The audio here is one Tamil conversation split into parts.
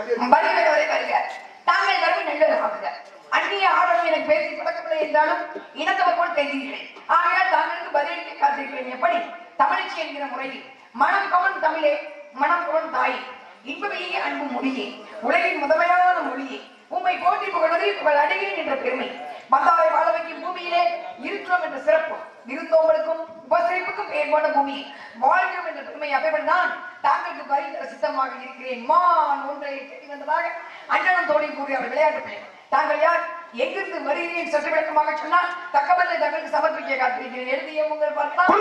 வருக. தாங்கள் வரவு நல்லதாக அந்நிய ஆடலும் எனக்கு பேசி பழக்கவில்லை என்றாலும் இனத்தவர் போல் பேசுகிறேன். ஆகையால் தாங்களுக்கு பதிலளிக்க காத்திருக்கிறேன். எப்படி தமிழ்ச்சி என்கிற முறையில் மனம் கவன் தமிழே, மனம் கவன் தாயே, இன்பமையே அன்பு மொழியே, உலகின் முதன்மையான மொழியே, உண்மை போற்றி புகழ்வதில் புகழ் அடைகிறேன் என்ற பெருமை, மந்தாரை வாழ வைக்கும் பூமியிலே இருக்கிறோம் என்ற சிறப்பு, விருந்தோம்பலுக்கும் உபசரிப்புக்கும் பெயர் போன பூமி வாழ்கிறோம் என்ற பெருமை அப்பதான் தாங்களுக்கு வரி தர சித்தமாக இருக்கிறேன். மான் ஒன்றை தேடி வந்ததாக அண்ணனும் தோழி கூறி அவர் விளையாட்டு பிள்ளை. தாங்கள் யார், எங்கிருந்து வருகிறேன் சற்று விளக்கமாக சொன்னால் தக்கவல்லை தங்களுக்கு சமர்ப்பிக்க காத்திருக்கிறேன். எழுதிய உங்கள் பார்த்தால்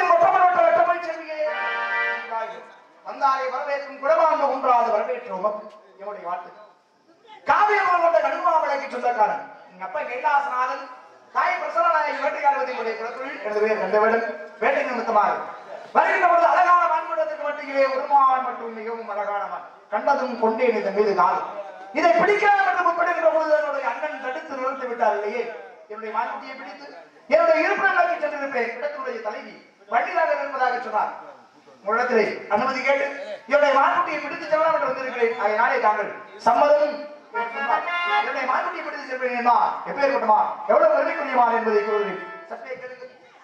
வந்தாரை வரவேற்கும் குடமாண்ட ஒன்றாவது வரவேற்றோம். என்னுடைய வாழ்த்து காவியம் கொண்ட கடுமாமலைக்கு சொந்தக்காரன் எங்க அப்பா கைலாசநாதன், தாய் பிரசன்னநாயகி வேட்டையாடுவதற்குரிய குலத்தொழில் எனது பேர் கண்டவேடன். வேட்டை நிமித்தமாக வருகின்ற பொழுது அழகான மான்கூடத்திற்கு மட்டுமே ஒருமான் மற்றும் மிகவும் அழகான மான் கண்டதும் கொண்டேன் இதன் மீது காலம். இதை பிடிக்கலாம் என்று முற்படுகின்ற பொழுது என்னுடைய அண்ணன் தடுத்து நிறுத்தி விட்டார். இல்லையே என்னுடைய மான்குட்டியை பிடித்து என்னுடைய இருப்பிடங்களுக்கு சென்றிருப்பேன். இடத்துடைய தலைவி வண்டியாக இருப்பதாக சொன்னார். உங்களிடத்திலே அனுமதி கேட்டு என்னுடைய மான்குட்டியை பிடித்து செல்லலாம் என்று வந்திருக்கிறேன். அதனாலே தாங்கள் சம்மதம் என்னுடைய மான்குட்டியை பிடித்து செல்வேன். எப்பேற்பட்டமா எவ்வளவு பெருமைக்குரியமா என்பதை கூறுகிறேன். சற்றே கேளுங்கள்.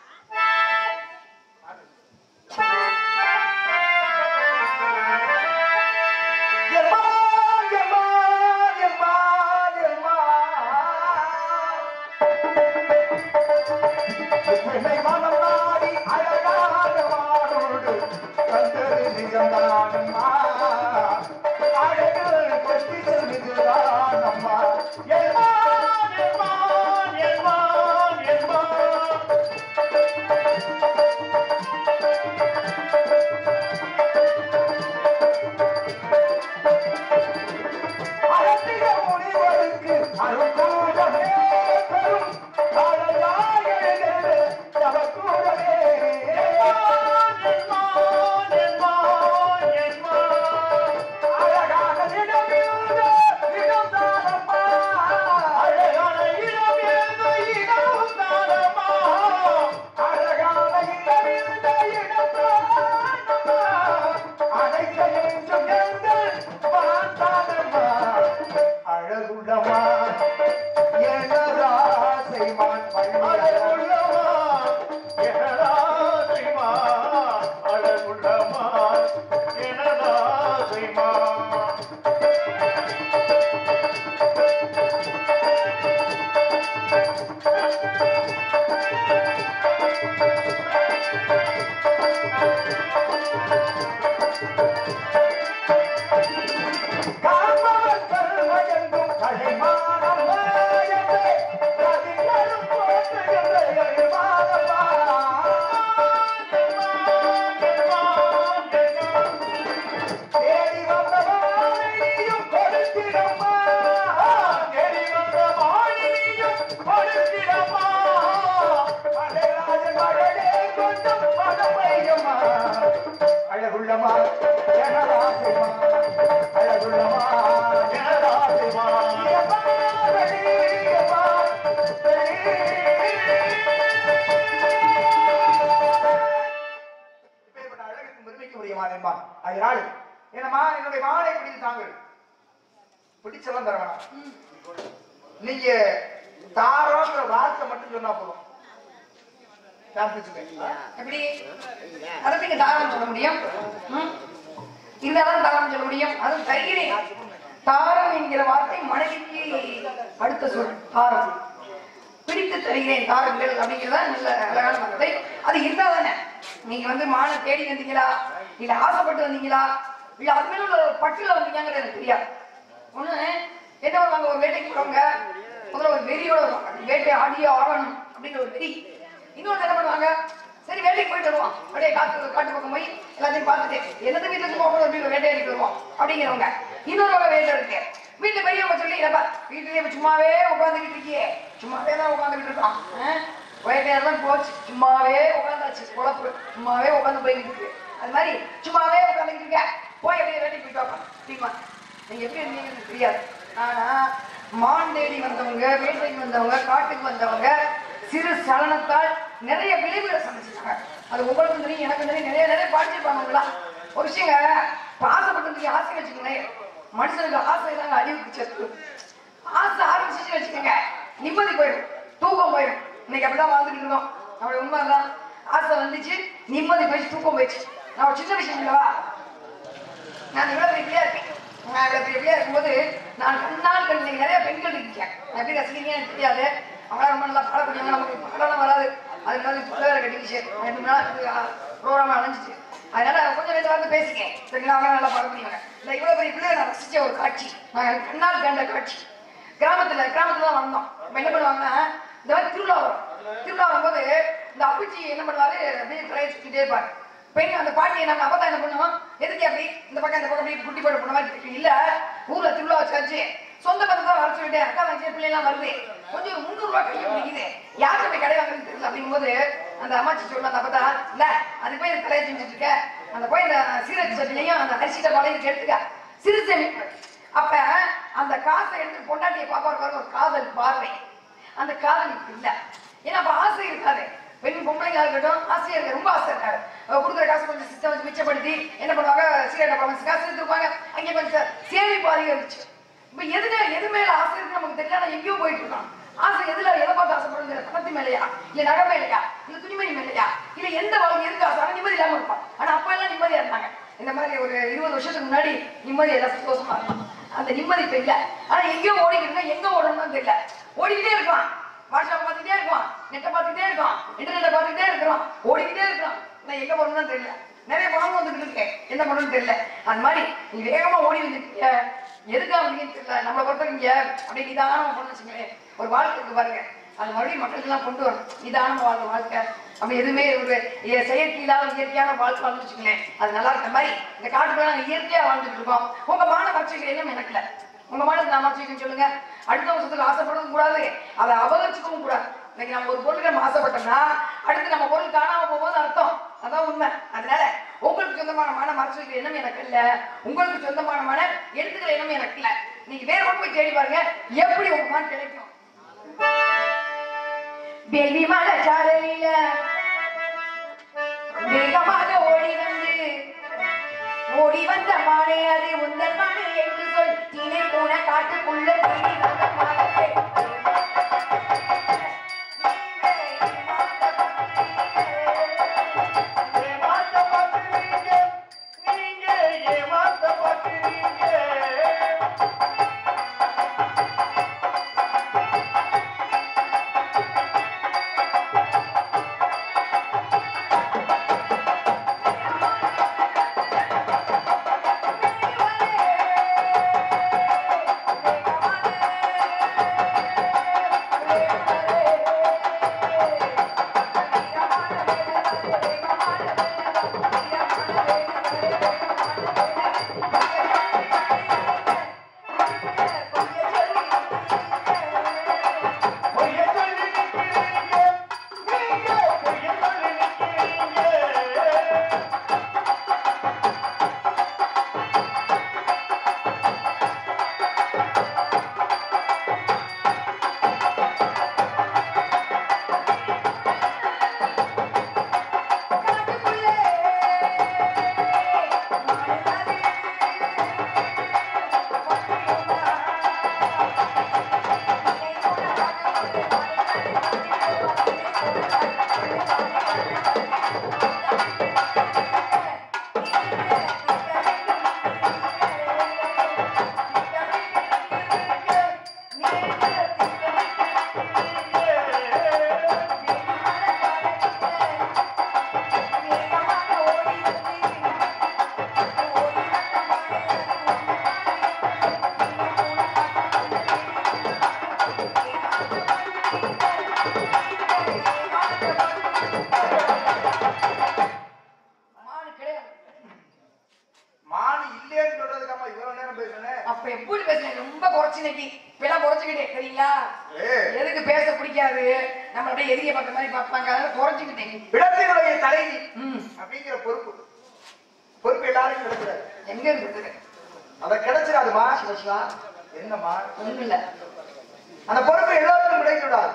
என்னுடைய மானை பிடித்து தாங்கள் பிடிச்செல்லாம் தர வேணாம். நீங்க தாரோன்ற வார்த்தை மட்டும் சொன்னா போதும். எப்படி அதுக்கு தாரம் சொல்ல முடியும்? இருந்தாலும் தாரம் சொல்ல முடியும். அதுவும் தைரியம். தாரம் என்கிற வார்த்தை மனைவிக்கு அடுத்த சொல். தாரம் பிடித்து தருகிறேன் தாரங்கள் அப்படிங்கிறதா நல்ல அழகான வார்த்தை. அது இருந்தா தானே நீங்க வந்து மான தேடி வந்தீங்களா, இல்ல ஆசைப்பட்டு வந்தீங்களா, இல்ல அது மேல உள்ள பட்டுல வந்தீங்கிறது எனக்கு தெரியாது. ஒண்ணு என்ன வருவாங்க, ஒரு வேட்டைக்கு போறவங்க முதல்ல ஒரு வெறியோட வருவாங்க. வேட்டை ஆடியோ ஆடணும் அப்படிங்கிற ஒரு வெறி. இன்னொன்று என்ன பண்ணுவாங்க, சரி வேட்டைக்கு போயிட்டு வருவோம், அப்படியே காட்டு பக்கம் போய் எல்லாத்தையும் பார்த்துட்டு என்னது வீட்டுக்கு போகணும் அப்படின்னு வேட்டையாடிட்டு வருவோம் அப்படிங்கிறவங்க. இன்னொரு வகை வேட்டை இருக்கு. வீட்டுல பெரியவங்க சொல்லி இல்லப்பா வீட்டுலயே சும்மாவே உட்காந்துக்கிட்டு இருக்கியே, சும்மாவே தான் உட்காந்துக்கிட்டு இருக்கோம், வேட்டையாடலாம் போச்சு, சும்மாவே உட்காந்தாச்சு, குழப்பு சும்மாவே உட்காந்து போய்கிட்டு இருக்கு. அது மாதிரி சும்மாவே உட்காந்துக்கிட்டு இருக்க, போய் அப்படியே வேட்டைக்கு போயிட்டு வாப்பா அப்படிமா. நீங்க எப்படி இருந்தீங்கன்னு தெரியாது. ஆனா மான் தேடி வந்தவங்க, வேட்டைக்கு வந்தவங்க, காட்டுக்கு வந்தவங்க சிறு சலனத்தால் நிறைய விளைவுகளை சந்திச்சிருக்காங்க. அது உங்களுக்கும் தெரியும், எனக்கும் தெரியும், நிறைய நிறைய பாடிச்சிருப்பாங்க. ஒரு விஷயங்க ஆசைப்பட்டு ஆசை வச்சுக்கோங்களேன், மனுஷனுக்கு ஆசை தாங்க அழிவுக்கு செத்து. ஆசை ஆரம்பிச்சு வச்சுக்கோங்க, நிம்மதி போயிடும், தூக்கம் போயிடும். இன்னைக்கு அப்படிதான் வாழ்ந்துட்டு இருக்கோம். நம்மளுடைய உண்மைதான். ஆசை வந்துச்சு, நிம்மதி போயிடுச்சு, தூக்கம் போயிடுச்சு. நான் ஒரு சின்ன விஷயம் இல்லவா, நான் இவ்வளவு பெரிய இருக்கேன். நான் இவ்வளவு பெரிய இருக்கும்போது நான் கண்ணால் கண்டு நிறைய பெண்கள் இருக்கேன். எப்படி ரசிக்கிறீங்கன்னு எனக்கு தெரியாது. அவங்களாம் ரொம்ப நல்லா பாடக்கூடியவங்க. நமக்கு பாடலாம் வராது. அது மாதிரி சொல்ல வேற கட்டிக்கிச்சு. 2 நாள் ப்ரோக்ராம் அணைஞ்சிச்சு. அதனால கொஞ்சம் 2 வார்த்தை பேசிக்கேன். சரிங்களா? அவங்க நல்லா பாடக்கூடியவங்க. இல்லை இவ்வளவு பெரிய பிள்ளைங்க நான் ரசிச்ச ஒரு காட்சி, நான் கண்ணால் கண்ட காட்சி. கிராமத்துல தான் வந்தோம். இப்போ என்ன பண்ணுவாங்கன்னா, இந்த மாதிரி திருவிழா வரும். திருவிழா வரும்போது இந்த அப்பிச்சி என்ன பண்ணுவாரு, அப்படியே கரையை சுற்றிட்டே இருப்பாரு. பெண் அந்த பாட்டி நம்ம அப்பதான் என்ன பண்ணுவோம், எதுக்கு அப்படி இந்த பக்கம் அப்படி குட்டி போட்டு போன மாதிரி இல்ல, ஊர்ல திருவிழா வச்சாச்சு, சொந்த பந்தம் தான் வர சொல்லிட்டு அக்கா வச்சு பிள்ளை எல்லாம் வருது, கொஞ்சம் ஒரு 300 ரூபாய் கையை பிடிக்குது, யாருக்கு போய் கடை வாங்குறது தெரியல. அப்படிங்கும்போது அந்த அம்மாச்சி சொல்ல அந்த அப்பதான் இல்ல, அதுக்கு போய் தலையை செஞ்சுட்டு இருக்க, அந்த போய் இந்த சீரக சட்டிலையும் அந்த அரிசி டப்பாலையும் எடுத்துக்க, சிறு சேமிப்பு. அப்ப அந்த காசை எடுத்து பொண்டாட்டியை பாப்பாரு ஒரு காதல் பார்வை, அந்த காதல் இல்ல. ஏன்னா அப்ப ஆசை இருக்காது. பெண் பொம்பளைங்களா இருக்கட்டும், ஆசையா இருக்க ரொம்ப ஆசை இருக்காது. கொடுக்குற காசு கொஞ்சம் சிஸ்டம் வச்சு மிச்சப்படுத்தி என்ன பண்ணுவாங்க, சீரக காசு எடுத்துருப்பாங்க, அங்கே கொஞ்சம் சேமிப்பு அதிகரிச்சு. இப்ப எது மேல ஆசை இருக்கு நமக்கு தெரியல. நான் எங்கேயோ போயிட்டு இருக்கோம். ஆசை எதுல எதை பார்த்து ஆசைப்படுறது, பணத்து மேலையா, இல்ல நகை மேலையா, இல்ல துணிமணி மேலையா, இல்ல எந்த வாழ்க்கை எதுக்கு ஆசை, நிம்மதி இல்லாம இருப்பான். ஆனா அப்ப எல்லாம் நிம்மதியா இருந்தாங்க. இந்த மாதிரி ஒரு 20 வருஷத்துக்கு முன்னாடி நிம்மதி எல்லாம் சந்தோஷமா இருக்கும். அந்த நிம்மதி இப்ப இல்ல. ஆனா எங்கேயோ ஓடிக்கிட்டு எங்க ஓடணும்னு தெரியல. ஓடிக்கிட்டே இருக்கலாம், வாட்ஸ்அப் பார்த்துக்கிட்டே இருக்கோம், நெட்டை பார்த்துக்கிட்டே இருக்கோம், இன்டர்நெட்டை பார்த்துக்கிட்டே இருக்கிறோம், ஓடிக்கிட்டே இருக்கிறோம். நான் எங்க போறோம்னு தெரியல. நிறைய பணம் வந்துட்டு இருக்கேன், என்ன பண்ணணும்னு தெரியல. அந்த மாதிரி நீ வேகமா ஓடி வந்துருக்கீங்க, எதுக்காக வந்தீங்கன்னு தெரியல. நம்மளை பொறுத்தவங்க அப்படி நிதானமா பண்ணு வச்சுங்களேன், ஒரு வாழ்க்கை இருக்கு பாருங்க, அது மறுபடியும் மக்களுக்கு எல்லாம் கொண்டு வரும். நிதானமா வாழ்ந்த வாழ்க்கை அப்படி எதுவுமே ஒரு செயற்கை இல்லாத இயற்கையான வாழ்க்கை வாழ்ந்து வச்சுங்களேன், அது நல்லா இருக்க மாதிரி. இந்த காட்டுக்குள்ள நாங்க இயற்கையா வாழ்ந்துட்டு இருக்கோம். உங்க மான வச்சுக்கிற எண்ணம் எனக்கு இல்லை. உங்க மானத்தை நான் வச்சுக்கன்னு சொல்லுங்க. அடுத்த வருஷத்துக்கு ஆசைப்படவும் கூடாது, அதை அபகரிச்சுக்கவும் கூடாது. இன்னைக்கு நம்ம ஒரு பொருளுக்கு நம்ம ஆசைப்பட்டோம்னா அடுத்து நம்ம பொருள் காணாம போகும்போது அர்த்தம், அதான் உண்மை. அதனால உங்களுக்கு சொந்தமான மனம் மறைச்சு வைக்கிற எண்ணம் எனக்கு இல்ல, உங்களுக்கு சொந்தமான மனம் எடுத்துக்கிற எண்ணம் எனக்கு இல்ல. நீங்க வேற ஒன்று போய் தேடி பாருங்க, எப்படி உங்க மனம் கிடைக்கும். வேள்வி மலை சாலையில வேகமாக ஓடி வந்த மானை, அது உந்தன் மானை என்று சொல். திணை போன காட்டுக்குள்ள தேடி வந்த மானத்தை அந்த பொறுப்பு எல்லாருக்கும் கிடைக்கூடாது.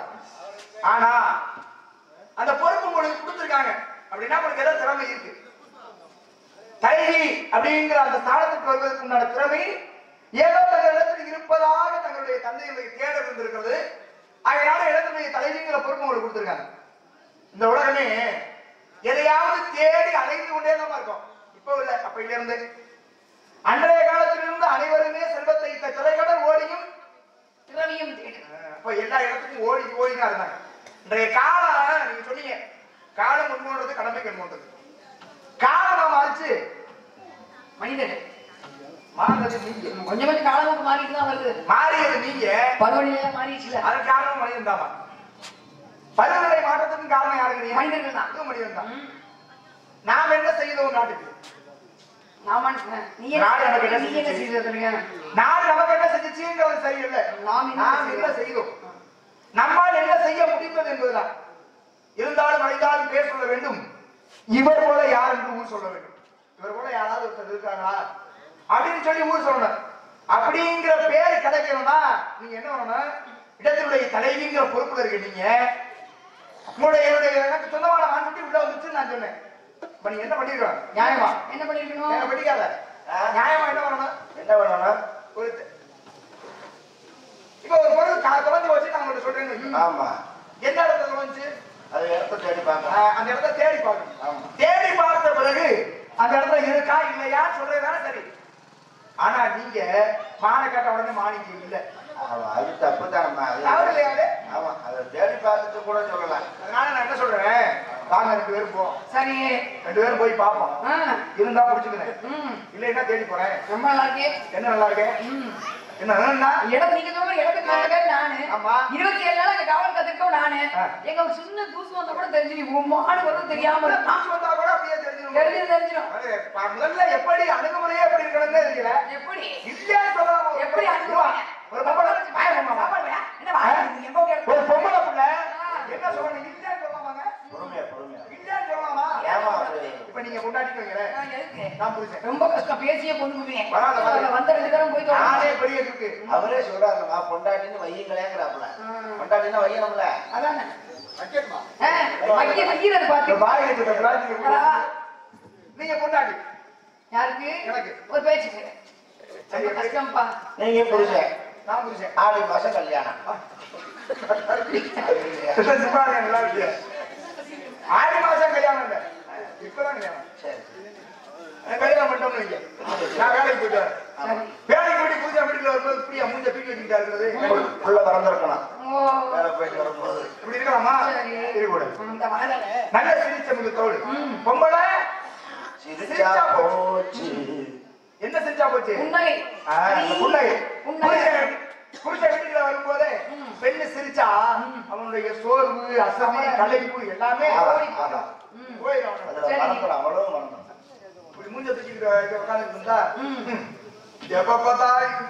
ஆனா அந்த பொறுப்பு உங்களுக்கு கொடுத்துருக்காங்க அப்படின்னா உங்களுக்கு ஏதாவது திறமை இருக்கு. தலைவி அப்படிங்கிற அந்த ஸ்தானத்துக்கு வருவதற்கு உண்டான திறமை ஏதோ தங்களிடத்தில் இருப்பதாக தங்களுடைய தந்தையுடைய தேடல் இருந்திருக்கிறது. அதனால இடத்துடைய தலைவிங்கிற பொறுப்பு உங்களுக்கு கொடுத்திருக்காங்க. இந்த உலகமே எதையாவது தேடி அலைந்து கொண்டே தான் இருக்கும். இப்போ இல்ல, அப்பையில இருந்து அன்றைய காலத்திலிருந்து அனைவருமே செல்வத்தை திரைக்கடல் ஓடியும் திரவியம் தேடு. அப்ப எல்லா இடத்துக்கும் ஓடிதான் இருந்தாங்க. இன்றைய காலம் நீங்க சொன்னீங்க, காலம் முன்போன்றது கடமை கண்போன்றது. காலம் மாறிச்சு, மனிதர்கள் மாறினது நீங்க. கொஞ்சம் கொஞ்சம் காலமுக்கு மாறிட்டு தான் வருது. மாறியது நீங்க, பருவநிலை மாறிடுச்சுல, அதற்கு காரணம் மனிதன் தான். பருவநிலை மாற்றத்துக்கும் காரணம் யாருங்க? மனிதர்கள் தான். அதுவும் மனிதன் தான். நாம் என்ன செய்தோம் நாட்டுக்கு? நாம நீ என்ன செய்தீங்க? நான் நமக்கு என்ன செஞ்சுச்சுங்கிறது சரியில்லை. நாம் என்ன செய்தோம், நம்மால் என்ன செய்ய முடிந்தது என்பதுதான். இருந்தாலும் அழைத்தாலும் பேர் சொல்ல வேண்டும். இவர் போல யார் என்று ஊர் சொல்ல வேண்டும். இவர் போல யாராவது ஒருத்தர் இருக்காங்களா அப்படின்னு சொல்லி ஊர் சொல்லணும். அப்படிங்கிற பேர் கிடைக்கணும்னா நீங்க என்ன பண்ணணும்? இடத்தினுடைய தலைவிங்கிற பொறுப்புல இருக்க நீங்க. உங்களுடைய எனக்கு சொந்தமான ஆண்குட்டி உள்ள வந்துச்சு நான் சொன்னேன். நீங்க என்ன பண்ணிருக்கோம்? நியாயமா என்ன பண்ணிருக்கணும்? என்ன படிக்காத நியாயமா என்ன பண்ணணும்? என்ன பண்ணணும்? ஒரு இப்ப ஒரு பொருள் தொலைஞ்சு வச்சு நான் உங்களுக்கு சொல்றேன். ஆமா, என்ன இடத்துல தொலைஞ்சு அது இடத்த தேடி பார்க்கணும். அந்த இடத்த தேடி பார்க்கணும். தேடி பார்த்த பிறகு அந்த இடத்துல இருக்கா இல்லையா சொல்றதுதானே சரி. ஆனா நீங்க மானை காட்ட உடனே மாணிக்கு இல்ல, அது தப்பு தானம்மா. ஆமா, அதை தேடி பார்த்துட்டு கூட சொல்லலாம். அதனால நான் என்ன சொல்றேன், வாங்க 2 பேரும் போவோம். சரி, 2 பேரும் போய் பார்ப்போம். இருந்தா புடிச்சுக்கிறேன், இல்லைன்னா தேடி போறேன். ரொம்ப நல்லா இருக்கு. என்ன நல்லா இருக்கு? என்ன இடம் நீங்க சொல்ற இடத்துக்கு நானு 27 நாள் அங்க காவல் கத்துக்கோ. நானு எங்க சின்ன தூசு வந்தா கூட தெரிஞ்சிடும். மாடு வரும் தெரியாம வந்தா கூட அப்படியே தெரிஞ்சிடும். முதல்ல எப்படி அணுகுமுறையே எப்படி இருக்கணும்னு தெரியல. எப்படி இல்லையான்னு சொல்லலாம். எப்படி அணுகுவாங்க? ஒரு பொம்பளை பிள்ளை என்ன சொல்லணும்? இல்லையான்னு சொல்லலாமாங்க? பொறுமையா பொறுமையா இல்லையான்னு சொல்லலாமா? இப்ப நீங்க கொண்டாடிட்டு நான் புரிஞ்சேன். ரொம்ப கஷ்டம் பேசியே கொண்டு போவீங்க. பரவாயில்ல, வந்த 2 பேரும் போய் நானே பெரிய இருக்கு. அவரே சொல்றாருமா, பொண்டாட்டின்னு வையுங்களேங்கிறாப்புல. பொண்டாட்டின்னா வையணும்ல. அதானே வைக்கணுமா? வைக்கிறது பார்த்து பாய் நீங்க கொண்டாடி யாருக்கு? எனக்கு ஒரு பேச்சுக்கு ரொம்ப கஷ்டம்ப்பா. நீங்க புரிஞ்சேன், நான் புரிஞ்சேன். ஆடி மாசம் கல்யாணம். ஆடி மாசம் கல்யாணம் இல்ல, இப்பதான் கல்யாணம். சரி, கல்யாணம் பண்ணிட்டோம்னு வைங்க. நான் வேலைக்கு போயிட்டு வரேன். வேலைக்கு போயிட்டு புதுசா வீட்டுல வரும்போது இப்படியா மூஞ்ச தூக்கி வச்சுக்கிட்டா இருக்கிறது? உள்ள பறந்துருக்கணும். வேலை போயிட்டு வரும்போது இப்படி இருக்கலாமா? இருக்கக்கூடாது. நல்ல சிரிச்ச முகத்தோடு பொம்பளை சிரிச்சா போச்சு. என்ன செஞ்சா போச்சு? புன்னகை. புன்னகை. புருஷன் வீட்டுல வரும்போது பெண்ணு சிரிச்சா அவனுடைய சோர்வு, அசதி, களைப்பு எல்லாமே போயிடும். இப்படி மூஞ்ச தூக்கிட்டு உட்கார்ந்து இருந்தா எப்ப பார்த்தா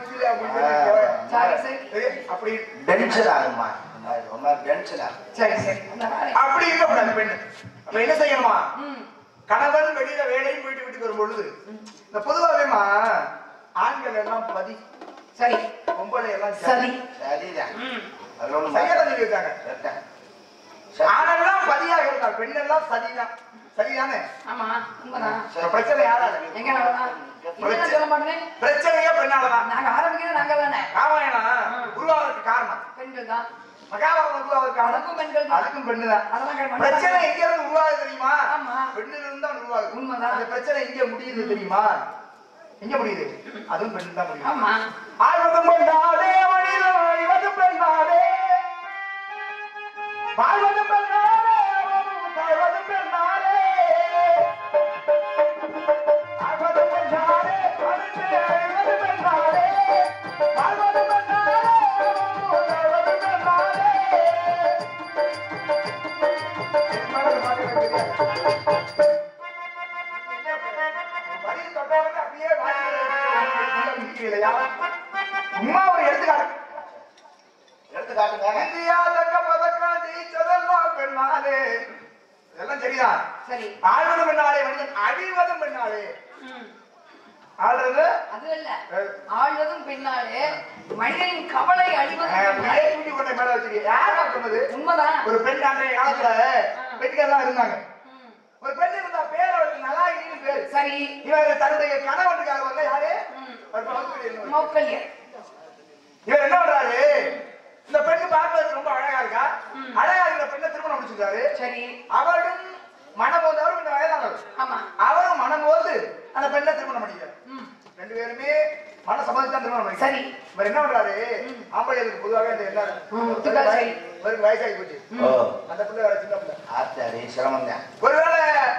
அப்படி டென்ஷன் ஆகுமா? டென்ஷன் ஆகும். சரி சரி, அப்படி இருக்கக்கூடாது பெண்ணு. அப்ப என்ன செய்யணுமா? கணவன் வெளியில வேலையும் போயிட்டு வீட்டுக்கு வரும் பொழுது இந்த பொதுவாகவேமா ஆண்கள் எல்லாம் பதி, சரி, பொம்பளை எல்லாம் சரி சரிதான். சரியா இருக்காங்க. ஆணெல்லாம் பதியாக இருக்காங்க, பெண்ணெல்லாம் சரிதான். சரிதானே? ஆமா, உண்மைதான். பிரச்சனை யாரால? எங்க சொல்ல மாட்டேன். பிரச்சனையே பெண்ணாலதான். நாங்க ஆரம்பிக்கிறது நாங்க தானே. ராமாயணம் உருவாவதற்கு காரணம் பெண்கள் தான். மகாபாரதம் உருவாவதற்கு அதுக்கும் பெண்கள் தான். அதுக்கும் பெண்ணுதான். அதெல்லாம் பிரச்சனை எங்க இருந்து உருவாகுது தெரியுமா? ஆமா, பெண்ணில இருந்து தான் உருவாகுது. உண்மைதான். அந்த பிரச்சனை எங்க முடியுது தெரியுமா? எங்க முடியுது? அதுவும் பெண்ணு தான் முடியும். ஆமா, ஆழ்வதும் பெண்ணாலே மனித வாழ்வதும் பெண்ணாலே, வாழ்வதும் பெண்ணாலே, வாழ்வதும் பெண்ணாலே, ஆழ்வதும் பெண்ணாலே, வாழ்வதும் பெண்ணாலே, வாழ்வதும் பெண்ணாலே, வாழ்வதும் பெண்ணாலே. ஒரு எடுத்துக்காட்டுங்க. இந்தியா தங்க பதக்கம் ஜெயிச்சதெல்லாம் பெண்ணாலே. இதெல்லாம் சரிதான். சரி. ஆழ்வதும் பெண்ணாலே, மனிதன் அழிவதும் பெண்ணாலே. ஆழ்றது அது இல்ல, ஆழ்வதும் பெண்ணாலே, மனிதனின் கவலை அழிவதும் மேல வச்சிருக்கீங்க. யாரா சொன்னது? உண்மைதான். ஒரு பெண் அன்றைய காலத்துல பெண்கள் தான் இருந்தாங்க. ஒரு பெண் இருந்தா பேர் அவருக்கு நலாயினின்னு பேரு. சரி, இவங்க தன்னுடைய கணவனுக்காக வந்து யாரு மௌக்கல்யம். இவர் என்ன பண்றாரு, இந்த பெண்ணு பார்க்கறதுக்கு ரொம்ப அழகா இருக்கா, அழகா இருக்கிற பெண்ணை திருமணம் முடிச்சிருக்காரு. சரி. அவரும் மனம் போது, அவரும் இந்த வயதானவர், ஆமா, அவரும் மனம் போது அந்த பெண்ணை திருமணம் பண்ணிக்கிறார். ரெண்டு பேருமே மன சம்மதித்தான் திருமணம் பண்ணிக்கிறார். சரி. இவர் என்ன பண்றாரு, ஆம்பளைகளுக்கு பொதுவாக இந்த எல்லாரும் இவருக்கு வயசாகி போச்சு, அந்த பிள்ளை வேற சின்ன பிள்ளை, ஆத்தாடி சிரமம் தான். ஒருவேளை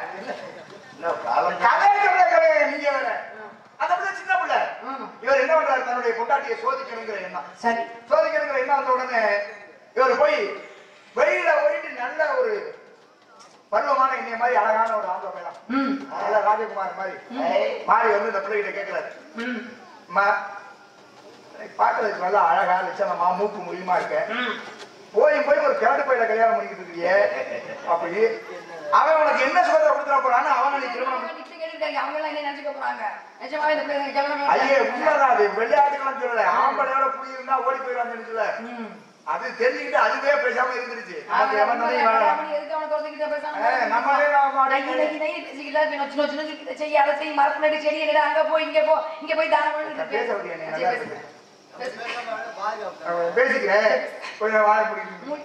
காலம் கதை நீங்க வேற, அந்த பிள்ளை சின்ன பிள்ளை. இவர் என்ன பண்றாரு, தன்னுடைய பொண்டாட்டியை சோதிக்கணுங்கிற எண்ணம். சரி. சோதிக்கணுங்கிற எண்ணம் வந்த உடனே இவர் போய் வெளியில போயிட்டு நல்ல ஒரு பருவமான என்னைய மாதிரி அழகான ஒரு ஆம்பளை பையன், நல்ல ராஜகுமார் மாதிரி மாறி வந்து இந்த பிள்ளைகிட்ட கேட்கிறாரு, பாக்குறதுக்கு நல்லா அழகா லட்சணமா மூக்கு முடியுமா இருக்க, போய் ஒரு கிராட்டு பையில கல்யாணம் பண்ணிக்கிட்டு இருக்கியே, அப்படி அவன் உனக்கு என்ன சுகத்தை கொடுத்துட போறான்னு அவன் நினைக்கிறோம். ஐயே உண்மைதான், அது விளையாட்டுக்கெல்லாம் சொல்லல, ஆம்பளையோட புரியுதுன்னா ஓடி போயிடலாம்னு நினைச்சல, அது தெரிஞ்சுக்கிட்டு அதுவே பேசாம இருந்துருச்சு. பேசிக்கிறேன் கொஞ்சம் வாழ முடியும்.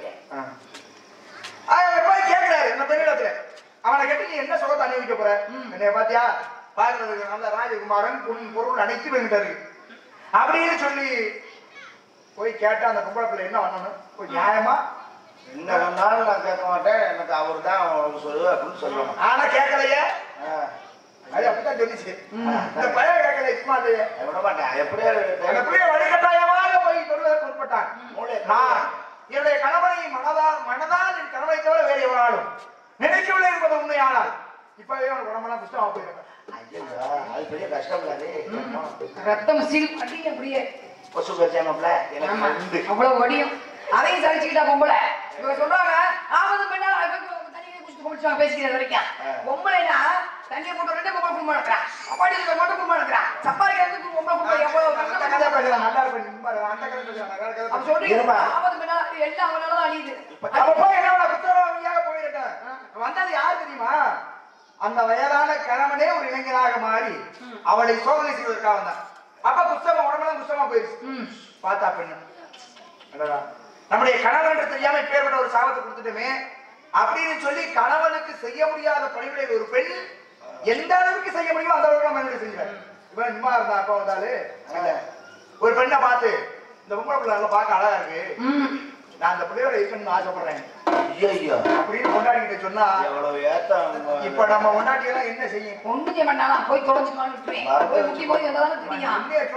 போய் கேட்கிறாரு இந்த பெண்ணிடத்துல, அவனை கேட்டு நீ என்ன சுகத்தை அனுபவிக்க போற, என்னைய பாத்தியா பாக்குறதுக்கு நல்ல ராஜகுமாரன் பொருள் அனைத்து வேண்டாரு அப்படின்னு சொல்லி போய் கேட்டா அந்த பொம்பளை பிள்ளை என்ன பண்ணணும், ஒரு நியாயமா என்ன பண்ணாலும் நான் கேட்க மாட்டேன், எனக்கு அவரு தான் சொல்லு அப்படின்னு சொல்லுவாங்க. ஆனா கேட்கலையே, அது அப்படித்தான் சொல்லிச்சு. இந்த பையன் கேட்கல, சும்மா விட மாட்டேன். எப்படியே அந்த பிள்ளைய வழிகட்டாயமாக போய் சொல்வதற்கு உட்பட்டான். நான் என்னுடைய கணவனை மனதால் என் கணவனை தவிர வேறு எவராலும் நினைக்கவில்லை என்பது உண்மையானால் இப்பவே அவனுக்கு உடம்பெல்லாம் புஷ்டமா போயிருக்கேன். அது பெரிய கஷ்டம் இல்லாது, ரத்தம் சீல் அடி அப்படியே கொசு கச்சாமப்ல எனக்கு அவ்வளவு வடியும். அதையும் சகிச்சுக்கிட்டா பொம்பளை சொல்றாங்க, ஆவது பெண்ணா தண்ணியை குடிச்சு குடிச்சு பேசிக்கிற வரைக்கும் பொம்பளைனா தண்ணியை போட்டு ரெண்டு பொம்பளை குடும்பம் நடக்கிறான், அப்பாடி மட்டும் குடும்பம் நடக்கிறான், சப்பாரிக்கிறதுக்கு பொம்பளை குடும்பம் எவ்வளவு கதை பேசலாம், நல்லா இருப்பேன் அந்த கதை பேசலாம் சொல்றீங்க. ஆவது பெண்ணா எல்லாம் அவனாலதான் அழியுது. அப்ப போய் என்ன குத்தரவாளியாக போயிருக்கேன். வந்தது யாரு தெரியுமா, அந்த வயதான கணவனே ஒரு இளைஞராக மாறி அவளை சோதனை செய்வதற்காக வந்தான். அப்ப புஸ்தகம் உடம்பெல்லாம் புஸ்தகமா போயிருச்சு. பார்த்தா பெண்ணு, நம்முடைய கணவன் தெரியாம இப்பேற்பட்ட ஒரு சாபத்தை கொடுத்துட்டுமே அப்படின்னு சொல்லி கணவனுக்கு செய்ய முடியாத பணிகளை ஒரு பெண் எந்த அளவுக்கு செய்ய முடியுமோ அந்த அளவுக்கு மனிதனை செஞ்சாரு. இவன் சும்மா இருந்தா அப்ப வந்தாலு ஒரு பெண்ணை பார்த்து, இந்த பொம்பளை பிள்ளை பார்க்க அழகா இருக்கு, நான் அந்த பிள்ளையோட இருக்கணும்னு ஆசைப்படுறேன் அப்படின்னு கொண்டாடிக்கிட்ட சொன்னா, இப்ப நம்ம கொண்டாடி எல்லாம் என்ன செய்யும், ஒண்ணு செய்ய மாட்டான், போய் தொலைச்சுக்கலாம்னு போய் முக்கிய போய் எல்லாம் தெரியும்.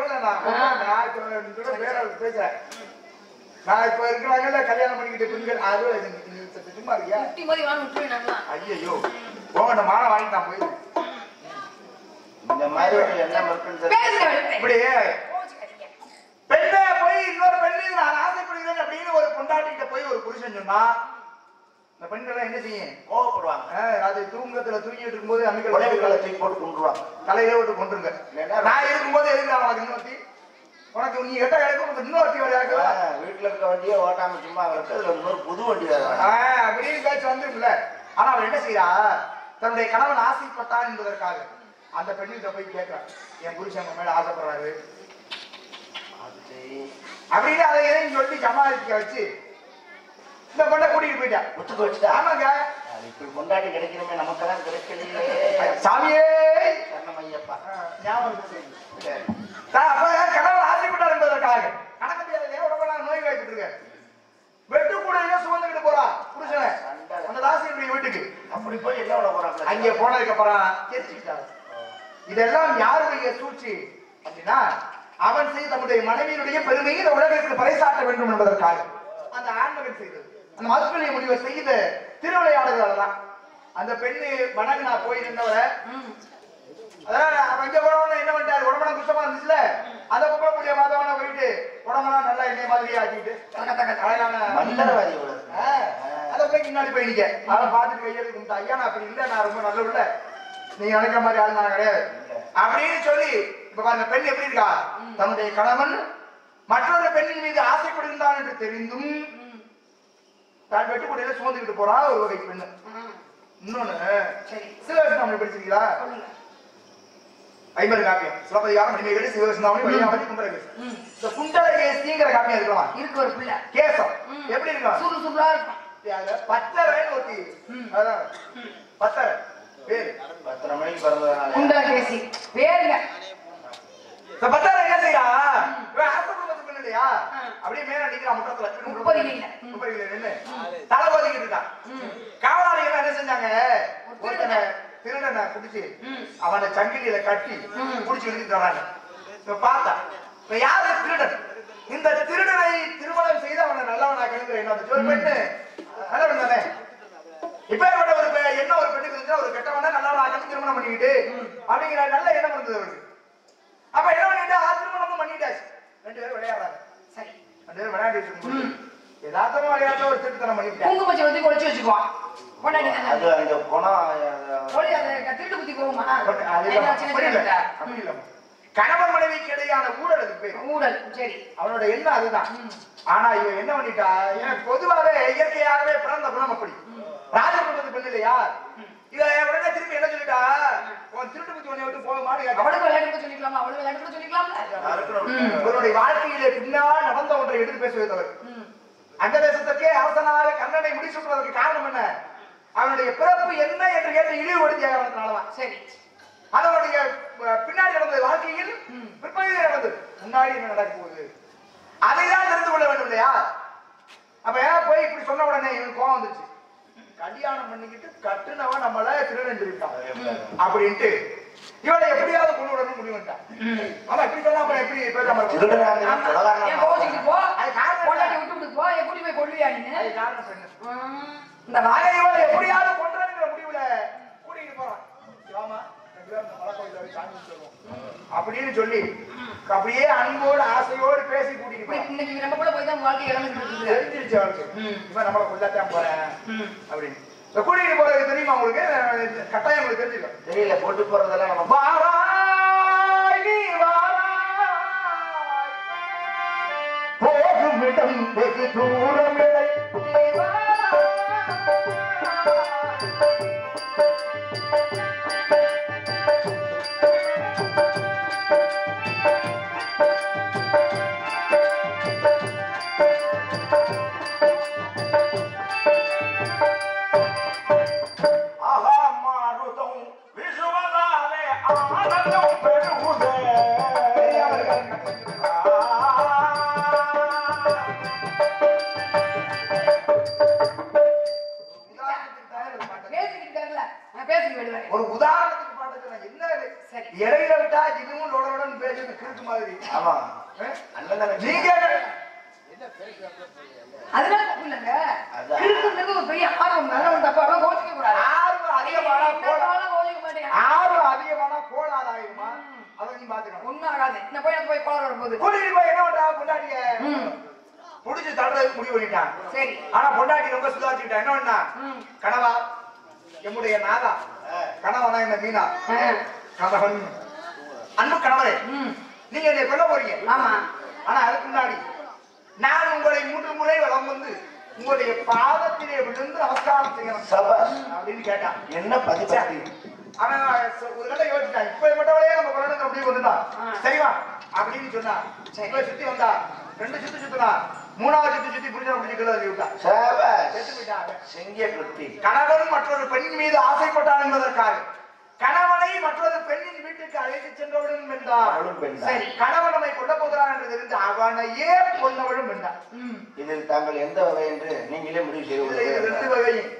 சொல்ல வேற பேசுறேன். நான் இப்ப இருக்கிறாங்கல்ல கல்யாணம் பண்ணிக்கிட்டு பெண்கள், அது சும்மா இருக்கியா, முட்டி மாதிரி வாங்க விட்டுருவேன். ஐயோ போங்க மாலை வாங்கி நான் போயிருக்கேன். இந்த மாதிரி ஒரு எண்ணம் இருக்குன்னு இப்படி பெண்ணை போய் இன்னொரு பெண்ணு நான் ஆசைப்படுகிறேன் அப்படின்னு ஒரு பொண்டாட்டிகிட்ட போய் ஒரு புருஷன் சொன்னா, இந்த பெண்கள் என்ன செய்யும், கோவப்படுவாங்க. அது தூங்கத்துல தூங்கிட்டு இருக்கும்போது அமைக்க தூக்கி போட்டு கொண்டுருவாங்க, தலையில விட்டு கொண்டுருங்க. நான் இருக்கும்போது எதுக்கு அவனுக்கு இன்னொருத்தி, உனக்கு நீ எட்ட கிடைக்கும் உனக்கு இன்னொருத்தி வரையாக்கு வீட்டுல இருக்க வண்டியை ஓட்டாம சும்மா இருக்கு, அதுல இன்னொரு புது வண்டி வேற அப்படின்னு பேச்சு வந்துருக்குல்ல. ஆனா அவன் என்ன செய்யறா, தன்னுடைய கணவன் ஆசைப்பட்டான் என்பதற்காக அந்த பெண்ணிட்ட போய் கேட்கிறான், என் புருஷன் மேல ஆசைப்படுறாரு அப்படின்னு அதை எதையும் சொல்லி சமாளிக்க வச்சு இந்த பொண்ணை கூட்டிட்டு போயிட்டா. ஒத்துக்க வச்சுட்டா. ஆமாங்க, இப்படி கொண்டாடி கிடைக்கிறமே நமக்கெல்லாம் கிடைக்கலையே சாமியே ஐயப்பா. ஞாபகம் அப்ப கணவர் ஆசைப்பட்டார் என்பதற்காக நடக்க முடியாது, உடம்பெல்லாம் நோய் வாய்ப்பு இருக்க வெட்டு கூட சுமந்துக்கிட்டு போறா புருஷனை அந்த தாசியுடைய வீட்டுக்கு. அப்படி போய் என்ன விட போறாங்க, அங்கே போனதுக்கு அப்புறம் தெரிஞ்சுக்கிட்டாங்க இதெல்லாம் யாருடைய சூழ்ச்சி அப்படின்னா, அவன் செய்த தன்னுடைய மனைவியினுடைய பெருமையை இந்த உலகத்துக்கு பறைசாட்ட வேண்டும் என்பதற்காக அந்த ஆண்மகன் செய்தது. அந்த மதுக்கலிய முடிவை செய்த திருவிளையாடுதல் தான். அந்த பெண்ணு வணங்கினா போய் நின்றவர, அதான் அவன் இங்க போனவன என்ன பண்ணிட்டாரு, உடம்பெல்லாம் குஷ்டமா இருந்துச்சுல, அந்த பொம்பளை புள்ளிய மாதவன போயிட்டு உடம்பெல்லாம் நல்லா எண்ணெய் மாதிரி ஆக்கிட்டு அழகான மந்திரவாதி அந்த பிள்ளைக்கு முன்னாடி போய் நிக்க, அதை பார்த்துட்டு கையெழுத்து கும்பிட்டா, ஐயா நான் அப்படி இல்லை, நான் ரொம்ப நல்ல உள்ள, நீங்க நினைக்கிற மாதிரி ஆள் நான் கிடையாது அப்படின்னு சொல்லி. இப்ப பாருங்க பெண் எப்படி இருக்கா, தன்னுடைய கணவன் மற்றொரு பெண்ணின் மீது ஆசைப்படுகின்றான் என்று தெரிந்தும் தான் வெட்டுக்குடியில சுமந்துக்கிட்டு போறா ஒரு வகை பெண்ணு. இன்னொன்னு சில நம்ம படிச்சிருக்கீங்களா, 50 காப்பியம் சிலப்பதிகாரம் மணிமேகலை சிவசிந்தாமணி வழியாவதி குண்டலகேசி இந்த குண்டலகேசிங்கிற காப்பியம் இருக்கலாம் இருக்கு ஒரு பிள்ளை கேசம் எப்படி இருக்கும் சூடு சூடா இருக்கும் பத்தரைன்னு ஒத்தி அதான் பத்தரை பேரு 10 மணிக்கு பிறந்ததுனால குண்டலகேசி பேருங்க இந்த பத்தரை என்ன செய்யா ஆசிரமத்துக்கு பெண் இல்லையா அப்படியே மேல அடிக்கிற முட்டத்துல 30 நின்று தளபதிக்கிட்டு இருக்கான் காவலாளிகள் என்ன செஞ்சாங்க ஒருத்தனை திருடனை குடிச்சு அவனை சங்கிலியில கட்டி குடிச்சு எழுதிட்டு வராங்க இப்ப பார்த்தா இப்ப யாரு திருடன் இந்த திருடனை திருமணம் செய்து அவனை நல்லவனா கழுங்குறேன் அந்த ஒரு பெண்ணு நல்லவன் தானே இப்ப ஒரு என்ன ஒரு பெண்ணுக்கு இருந்தா ஒரு கெட்டவனா நல்லவனா கழுந்து திருமணம் பண்ணிக்கிட்டு அப்படிங்கிற நல்ல எண்ணம் இருந்தது அவருக்கு அப்ப என்ன பண்ணிட்டா திருமணமும் பண்ணிட்டாச்சு 2 பேரும் விளையாடுறாங்க சரி 2 பேரும் விளையாடிட்டு இருக்கும்போது யதார்த்தமா விளையாட்டு ஒரு திருத்தனம் பண்ணிட்டேன் குங்குமச்சி வந்து கொளிச்சு வச்சுக்குவான் அது அந்த குணம் திருட்டு குத்தி போகுமா கணவன் மனைவிக்கு இடையான ஊழல் அது பேர் ஊழல் சரி அவனோட எண்ணம் அதுதான் ஆனா இவன் என்ன பண்ணிட்டா பொதுவாகவே இயற்கையாகவே பிறந்த குணம் அப்படி ராஜகுடும்பத்து பெண் இல்லையா இவ உடனே திரும்பி என்ன சொல்லிட்டா உன் திருட்டு குத்தி உன்னை விட்டு போகுமான்னு அவளுக்கு விளையாட்டு சொல்லிக்கலாமா அவளுக்கு விளையாட்டு சொல்லிக்கலாம்ல இவருடைய வாழ்க்கையிலே பின்னால் நடந்த ஒன்றை எடுத்து பேசுவது தவறு அந்த தேசத்திற்கே அரசனாக கண்ணனை முடிசூட்டுவதற்கு காரணம் என்ன அவனுடைய பிறப்பு என்ன என்று கேட்டு இழிவுபடுத்திய காரணத்தினாலதான் சரி அதனுடைய பின்னாடி நடந்த வாழ்க்கையில் பிற்பகுதியில் நடந்தது முன்னாடி என்ன நடக்க போகுது அதைதான் தெரிந்து கொள்ள வேண்டும் இல்லையா அப்ப போய் இப்படி சொன்ன உடனே இவனுக்கு கோவம் வந்துச்சு கல்யாணம் பண்ணிக்கிட்டு கட்டுனவன் நம்மள திருடன் சொல்லிட்டான் அப்படின்ட்டு இவனை எப்படியாவது கொண்டு விடணும் முடிவு பண்ணிட்டான் ஆமா இப்படி சொன்னா அப்புறம் எப்படி பேசாம இந்த நாயை இவனை எப்படியாவது கொண்டுங்கிற முடிவுல கூட்டிட்டு போறான் அப்படின்னு சொல்லி அப்படியே அன்போடு ஆசையோடு பேசி கூட்டிட்டு நம்ம கூட போய் தான் வாழ்க்கை தெரிஞ்சிருச்சு அவளுக்கு இவன் நம்மளை கொள்ளத்தான் போறேன் அப்படின்னு கூட்டிட்டு போறது தெரியுமா உங்களுக்கு கட்டாயம் உங்களுக்கு தெரிஞ்சுக்க தெரியல போட்டு போறதெல்லாம் நம்ம போகும் இடம் வெகு தூரம் ஒரு உதாரணத்துக்கு பாட்டு என்ன இடையில விட்டா இதுவும் லோடலுடன் பேசுறது கிறுக்கு மாதிரி ஆமா நீங்க அதனால தப்பு இல்லைங்க கிறுக்குன்றது ஒரு பெரிய ஆர்வம் நல்லவன் தப்பு அவன் கோச்சிக்க கூடாது ஆர்வம் அதிகமான கோளாறாயிருமா அதை நீ பாத்துக்கணும் ஒன்னும் ஆகாது என்ன போய் கோளாறு வரும்போது கூட்டிட்டு போய் என்ன பண்றா பொண்டாட்டிய புடிச்சு தள்ளுறதுக்கு முடிவு பண்ணிட்டான் சரி ஆனா பொண்டாட்டி ரொம்ப சுதாரிச்சுக்கிட்டா என்ன பண்ணா கனவா எம்முடைய நாதா கணவனா என்ன மீனா கணவன் அன்பு கணவரே நீங்க என்னை கொல்ல போறீங்க ஆமா ஆனா அதுக்கு முன்னாடி நான் உங்களை 3 முறை வலம் வந்து உங்களுடைய பாதத்திலே விழுந்து நமஸ்காரம் செய்யணும் சபாஷ் அப்படின்னு கேட்டான் என்ன பதிச்சாடி அவன் ஒரு கதை யோசிச்சான் இப்ப மட்டும் நம்ம கொள்ளணும் அப்படி கொண்டுதான் சரிவா அப்படின்னு சொன்னா இப்ப சுத்தி வந்தா 2 சுத்து சுத்துனா 3வது சுத்தி புரிஞ்சா புரிஞ்சுக்கல விட்டா செத்து போயிட்டாங்க செங்கிய குத்தி கணவன் மற்றொரு பெண் மீது ஆசைப்பட்டான் என்பதற்காக கணவனை மற்றொரு பெண்ணின் வீட்டுக்கு அழைத்து சென்றவளும் என்றார் சரி கணவன் நம்மை கொல்ல போகிறான் என்று தெரிந்து அவனையே கொல்லவளும் என்றார் இதில் தாங்கள் எந்த வகை என்று நீங்களே முடிவு செய்வது 2 வகையும்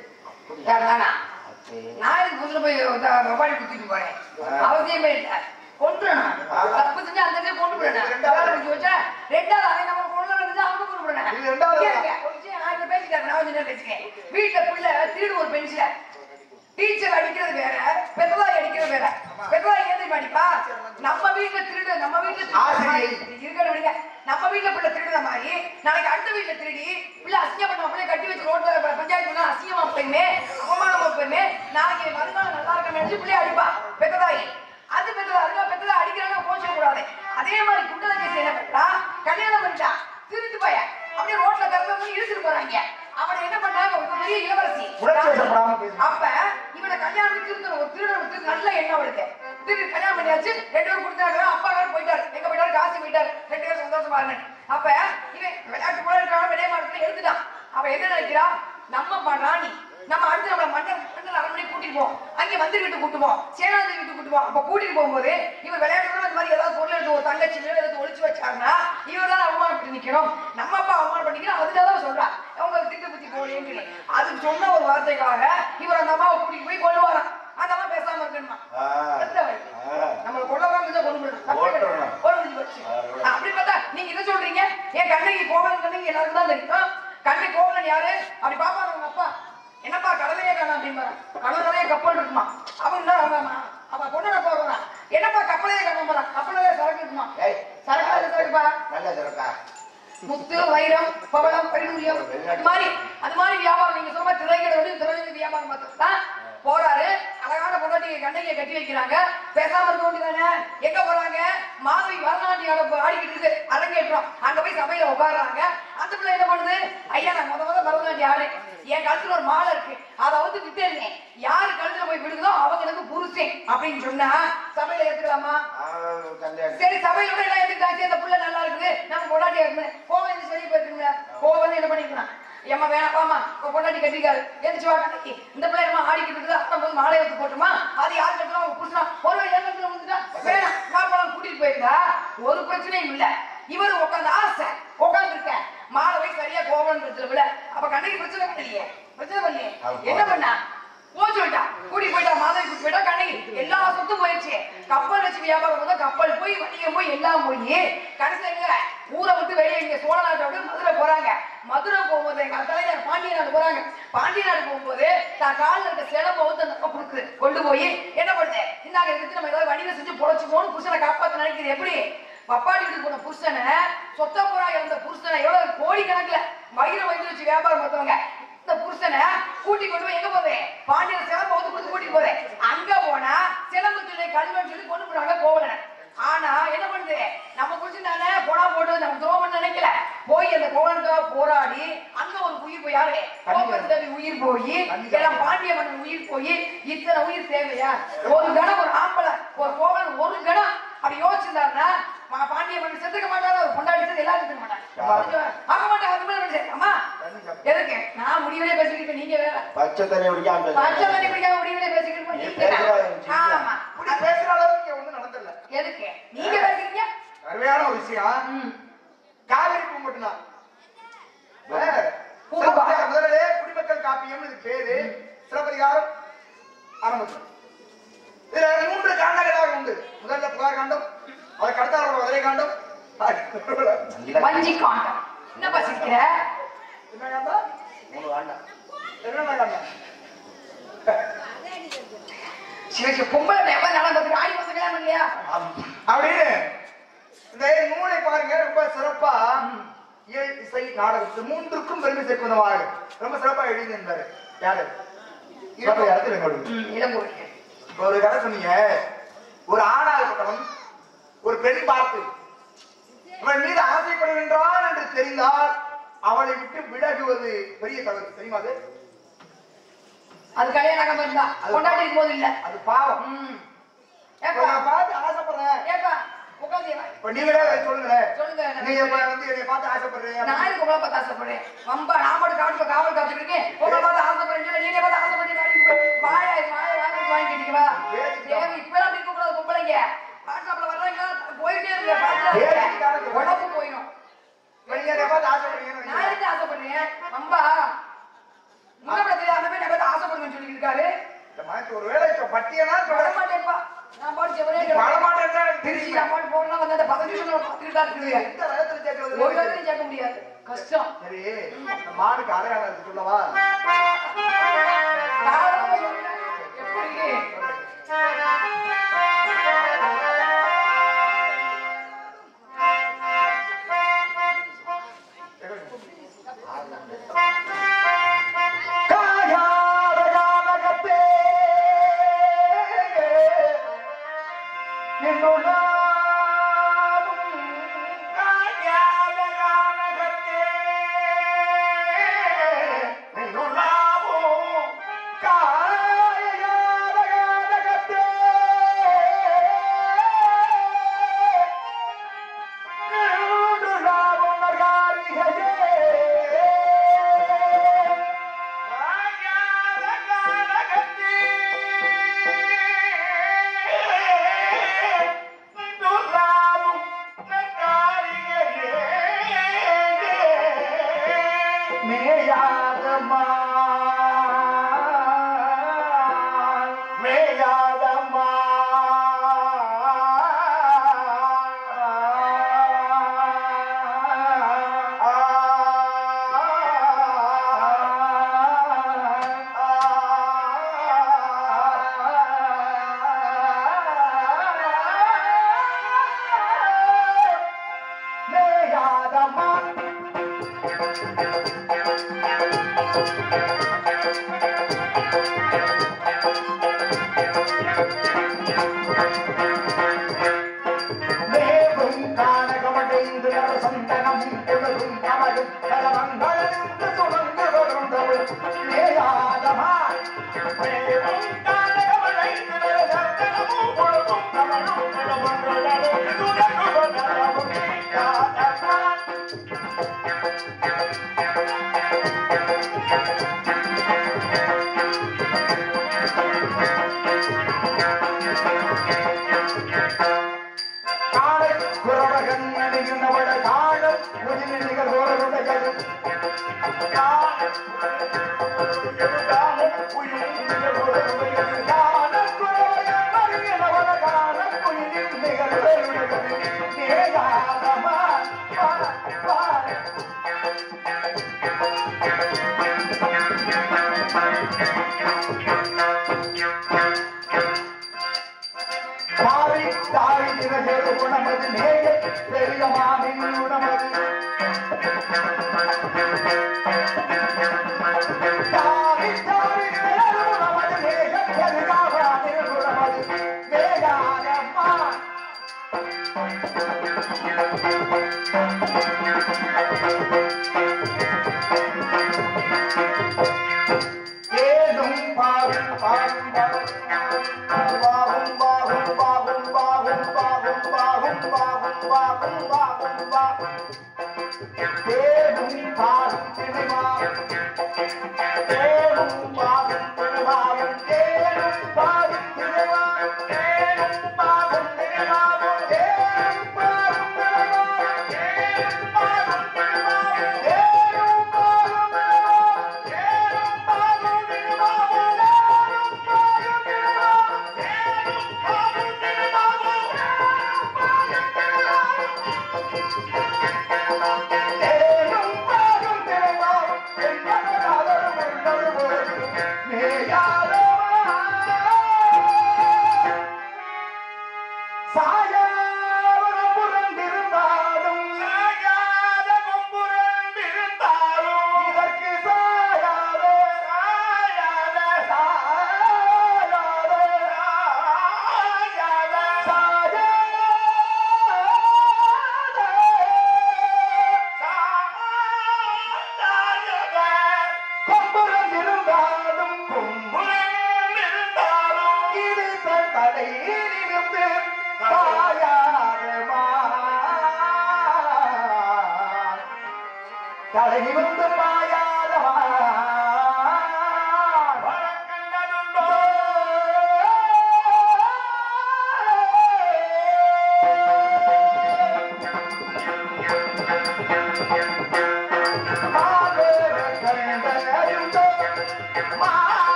நான் இதுக்கு புதுல போய் மொபைல் குத்திட்டு போறேன் அவசியமே இல்லை கொண்டுறேன் தப்பு செஞ்சு அந்த இடத்துல கொண்டு போறேன் 2வது அவன் நம்ம கொண்டு வந்து அவங்க கொண்டு போறேன் பேசிக்கிறேன் நான் பேசுறேன் வீட்டுல புள்ள திருடு ஒரு பென்சில டீச்சர் அடிக்கிறது வேற பெத்ததாய் அடிக்கிறது வேற பெத்ததாய் ஏன் அடிப்பா நம்ம வீட்டுல திருடு நம்ம வீட்டுல இருக்கணும் நம்ம வீட்டுல பிள்ளை திருடுற மாதிரி நாளைக்கு அடுத்த வீட்டுல திருடி பிள்ளை அசிங்கம் பண்ண பிள்ளை கட்டி வச்சு ரோட்ல பஞ்சாயத்து அசிங்கமா போயுமே அவமானமா போயுமே நாளைக்கு மறுநாள் நல்லா இருக்க நினைச்சு பிள்ளைய அடிப்பா பெத்ததாய் அது பெத்ததா அதுக்காக பெத்ததா அடிக்கிறாங்க போச்ச கூடாது அதே மாதிரி குண்டலகேசி என்ன பண்ணா கல்யாணம் பண்ணிட்டா திருட்டு போய அப்படியே ரோட்ல கறந்து இழுத்துட்டு போறாங்க அவனை என்ன பண்ணாங்க ஒரு பெரிய இளவரசி அப்ப இவனை கல்யாணத்துக்கு ஒரு திருடன் நல்ல எண்ணம் அவளுக்கு திரு கல்யாணம் பண்ணியாச்சு 2 பேரும் கொடுத்தாங்க. அப்பா வேற போயிட்டாரு. எங்க போயிட்டாரு? காசு போயிட்டாரு. 2 பேரும் சந்தோஷமா இருந்தேன். அப்ப இவன் விளையாட்டு போல இருக்கான விளைய மாட்டத்துல எடுத்துட்டான். அவ என்ன நினைக்கிறா? நம்ம ராணி நம்ம அடுத்து நம்மள மண்டல் அரண்மனை கூட்டிட்டு போவோம். அங்கே மந்திரி வீட்டு கூட்டுவோம், சேனாதி வீட்டு கூட்டுவோம். அப்ப கூட்டிட்டு போகும்போது இவர் விளையாட்டு இந்த மாதிரி ஏதாவது பொருள் எடுத்து ஒரு தங்கச்சி ஏதாவது ஒளிச்சு வச்சாருன்னா இவர் தான் அவமானப்பட்டு நிக்கணும். நம்ம அப்பா அவமானம் பண்ணிக்கிறோம். அதுக்காக சொல்றா அவங்க திட்டு புத்தி போலேன்னு. அதுக்கு சொன்ன ஒரு வார்த்தைக்காக இவர் அந்த அம்மாவை கூட்டிட்டு போய் கொண்டு வரான். அந்த அம்மா பேசாம இருக்கணுமா? நம்ம கொள்ளவராங்க கொண்டு வச்சு அப்படி பார்த்தா நீங்க என்ன சொல்றீங்க? என் கண்ணகி கோவலன் கண்ணகி எல்லாருக்கும் தான் தெரியும். கண்ணை கோவலன் யாரு அப்படி பாப்பாரு அவங்க அப்பா. என்னப்பா கடலையே காணும் அப்படின்பாரு. கடலையே கப்பல் இருக்குமா? அவன் அவ பொண்ணு போறான். என்னப்பா கப்பலையே காணும் போறான். கப்பலையே சரக்கு இருக்குமா? சரக்கு சரக்குப்பா நல்ல சரக்கா. முத்து வைரம் பவளம் பரிமூரியம் அது மாதிரி வியாபாரம் நீங்க சொல்ற திரைகளை வியாபாரம் பார்த்துதான் போறாரு. அழகான பொண்டாட்டி கண்ணையை கட்டி வைக்கிறாங்க. பேசாம இருக்க வேண்டியதானே? எங்க போறாங்க? மாதவி வரநாட்டியோட ஆடிக்கிட்டு இருக்கு அரங்கேற்றம். அங்க போய் சபையில உட்காடுறாங்க. அந்த பிள்ளை என்ன பண்ணுது? ஐயா நான் முத பரதநாட்டியம் ஆடு. என் கழுத்துல ஒரு மாலை இருக்கு, அதை வந்து விட்டேன். யாரு கழுத்துல போய் விடுதோ அவங்களுக்கு புருஷன் அப்படின்னு சொன்னா சபையில ஏத்துக்கலாமா? சரி சபையில எல்லாம் எதுக்காச்சு? அந்த புள்ள நல்லா இருக்குது, நம்ம பொண்டாட்டியா இருக்கு. கோவம் சொல்லி போயிருக்குங்க. கோவம் என்ன பண்ணிக்கலாம்? ஏமா வேணாப்பாமா பொண்டாட்டி கட்டிருக்காரு எந்திரிச்சு வா கண்ணகி. இந்த பிள்ளை நம்ம ஆடிக்கிட்டு இருக்குது. அப்ப போது மாலை எடுத்து போட்டுமா? அது யாரு கட்டலாம்? அவங்க புருஷனா ஒரு ஏகத்துல வந்துட்டா வேணாம் பாப்பாலாம் கூட்டிட்டு போயிருந்தா ஒரு பிரச்சனையும் இல்ல. இவரு உட்காந்து ஆசை உட்காந்து இருக்க மாலை போய் சரியா கோவம் பிரச்சனை விட. அப்ப கண்ணகி பிரச்சனை பண்ணலையே, பிரச்சனை பண்ணலையே. என்ன பண்ணா? போச்சுட்டா கூட்டிட்டு போயிட்டா. மாதவி கூட்டிட்டு போயிட்டா. கண்ணகி எல்லா சொத்தும் போயிடுச்சு. கப்பல் வச்சு வியாபாரம் போதா கப்பல் போய் வணிகம் போய் எல்லாம் போய் கடைசியில ஊரை விட்டு வெளியே இங்க சோழ நாட்டை விட்டு மதுரை போறாங்க. மதுரை போகும்போது எங்க தலைவர் பாண்டிய நாடு போறாங்க. பாண்டிய நாடு போகும்போது தான் காலில் இருக்க சிலம்பை வந்து அந்த கொடுக்குது. கொண்டு போய் என்ன பண்ணுது? இந்தாங்க இருக்கு நம்ம ஏதாவது வணிகம் செஞ்சு பொழைச்சுக்கோன்னு புருஷனை காப்பாத்த நினைக்கிறது. எப்படி? பப்பாடி வீட்டுக்கு போன புருஷனை சொத்தப்புறா இருந்த புருஷனை எவ்வளவு கோடி கணக்குல வயிறு வயிறு வச்சு வியாபாரம் பார்த்தவங்க இந்த புருஷனை கூட்டி கொண்டு போய் எங்க போதே? பாண்டியர் சிலம்பை வந்து கொடுத்து கூட்டிட்டு போதே. அங்க போனா சிலம்பு சொல்லி கல்வன் சொல்லி கொண்டு போறாங்க கோவலனை. ஆனா என்ன பண்ணுது? நம்ம புருஷன் தானே போனா போட்டு நம்ம துரோகம் நினைக்கல. போய் அந்த கோவலனுக்காக போராடி அங்க ஒரு உயிர் போய் யாரு கோபத்தவி உயிர் போய் எல்லாம் பாண்டிய மன்னன் உயிர் போய் இத்தனை உயிர் தேவையா? ஒரு கணம் ஒரு ஆம்பளை ஒரு கோவலன் ஒரு கணம் அப்படி யோசிச்சிருந்தாருன்னா பாண்டிய மன்னன் செத்துக்க மாட்டாரு. ஒரு பொண்டாடி செத்து எல்லாரும் செத்துக்க மாட்டாங்க. ஆக மாட்டாங்க. அது மாதிரி அம்மா எதுக்கு நான் முடிவிலே பேசிக்கிட்டு நீங்க வேற பச்சை தண்ணி குடிக்காம பச்சை தண்ணி குடிக்காம முடிவிலே பேசிக்கிட்டு ஆமா இப்படி பேசுற அளவுக்கு இங்க ஒண்ணும் நடந்தல. எதுக்கு நீங்க பேசுறீங்க? அருமையான ஒரு விஷயம். காவிரி பூ மட்டும்தான் முதலே குடிமக்கள் காப்பியம் இது பேரு. சிலப்பதிகாரம் ஆரம்பிச்சோம். இதுல 3 காண்டங்களாக உண்டு. முதல்ல புகார் காண்டம், அதுக்கு அடுத்த மதுரை காண்டம், வஞ்சி காண்டம். என்ன பசிக்கிற? என்ன காண்டம்? 3 காண்டம். என்ன காண்டம்? சிவக்கு பொம்பளை எவ்வளவு நல்லா பார்த்து ஆடி பசங்களாம் இல்லையா அப்படின்னு இந்த நூலை பாருங்க. ரொம்ப சிறப்பா இயல் இசை நாடகம் 3க்கும் பெருமை சேர்ப்பதாக ரொம்ப சிறப்பா எழுதியிருந்தாரு. யாரு? ஒரு கதை சொன்னீங்க. ஒரு ஆணாகப்பட்டவன் ஒரு பெண் பார்த்து அவன் மீது ஆசைப்படுகின்றான் என்று தெரிந்தால் அவளை விட்டு விலகுவது பெரிய தவறு. தெரியுமா? அது கல்யாணம் இருந்தா கொண்டாடி இருக்கும் போது இல்ல, அது பாவம். பார்த்து ஆசைப்படுறேன். நீங்களே சொல்லுங்களேன். நீங்க வந்து என்னை பார்த்து ஆசைப்படுறீங்க. நான் எதுக்கு உங்களை பார்த்து ஆசைப்படுறேன்? வம்பா நான் மட்டும் காவல் காத்துட்டு இருக்கேன். உங்களை பார்த்து ஆசைப்படுறேன். நீங்க பார்த்து ஆசைப்படுறீங்க. வாயா வாங்கி கேட்டீங்களா? இப்பெல்லாம் அப்படி கூப்பிடாது பொம்பளைங்க. வாட்ஸ்அப்ல வர்றாங்க போயிட்டே இருக்கு. உடம்பு போயிடும். நான் எதுக்கு ஆசைப்படுறேன்? வம்பா அந்த மாதிரி நான் ஆசைப்படுவேன்னு சொல்லிட்டு இருக்காரு. ஒரு வேலை பட்டியனா சொல்ல மாட்டேன்ப்பா. நான் பாட்டு செவரே தெரியும். நான் பாட்டு போடலாம் வந்து அந்த 15 நிமிஷம் பார்த்துட்டு தான் இருக்குது. எந்த வயசுல கேட்கறது? ஒரு வேலையும் கேட்க முடியாது, கஷ்டம். சரி, மாடுக்கு அடையாளம் சொல்லவா? எப்படி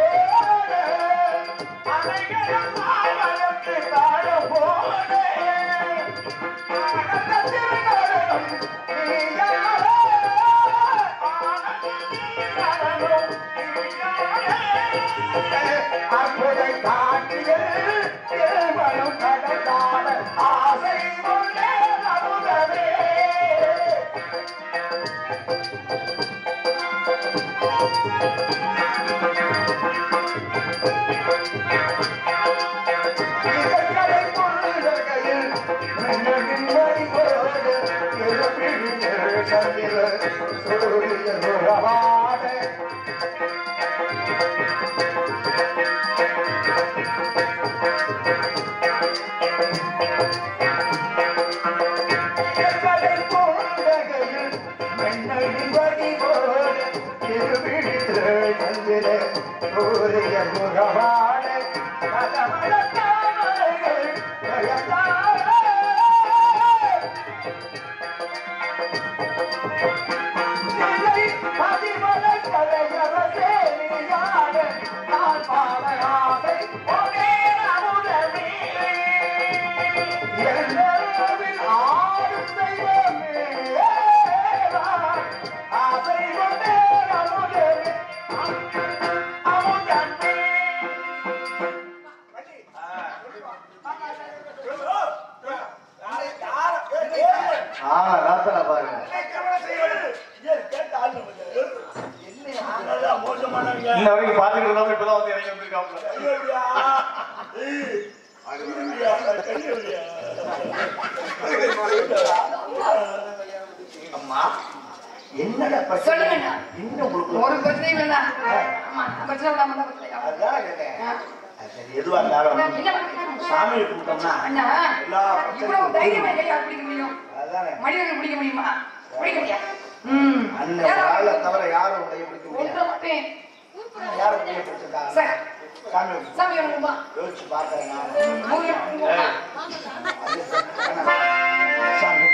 இன்ன வரைக்கும் பாத்துக்கிட்டு இருந்தாலும் இப்பதான் வந்து இறங்கி வந்திருக்காங்க. அம்மா என்னடா சொல்லுங்க. இன்னும் உங்களுக்கு ஒரு பிரச்சனையும் இல்ல. ஆமா, பிரச்சனை இல்லாம தான் பிரச்சனை. அதான் கேட்டேன். சரி, எதுவா இருந்தாலும் சாமியை கூப்பிட்டோம்னா அண்ணா, எல்லா இவ்வளவு தைரியமா கையா பிடிக்க முடியும்? அதானே மனிதர்கள் பிடிக்க முடியுமா? பிடிக்க முடியாது. அண்ணன் வாழ தவிர யாரும் உடைய பிடிக்க முடியாது. ஒன்றை மட்டும் யாரும் உடைய பிடிச்சிருக்காங்க சார், சாமி சாமி வருமா? யோசிச்சு பார்த்தேன் நான். சாமி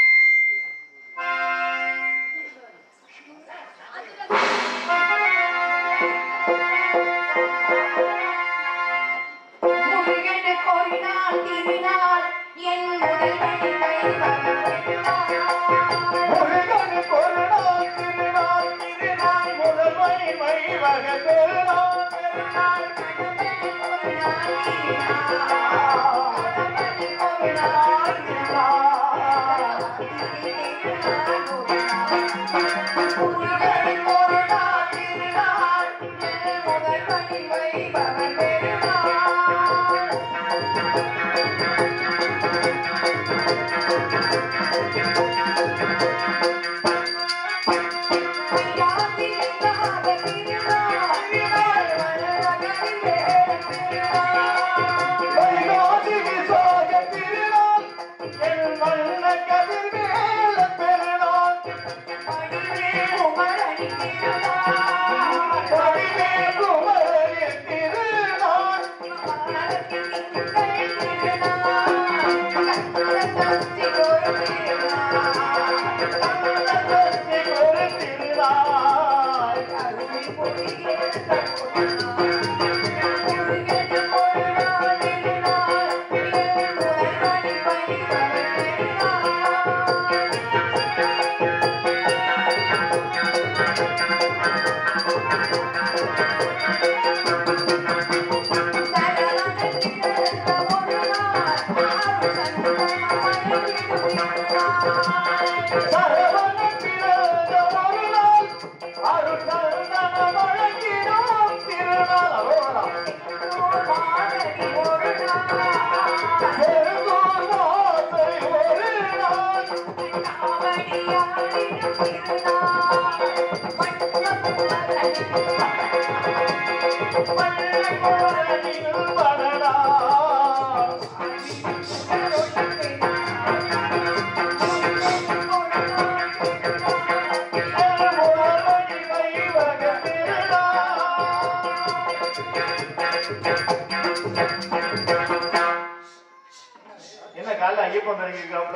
என்ன காலைல ஐயப்பன் இறங்கி இருக்காப்ல.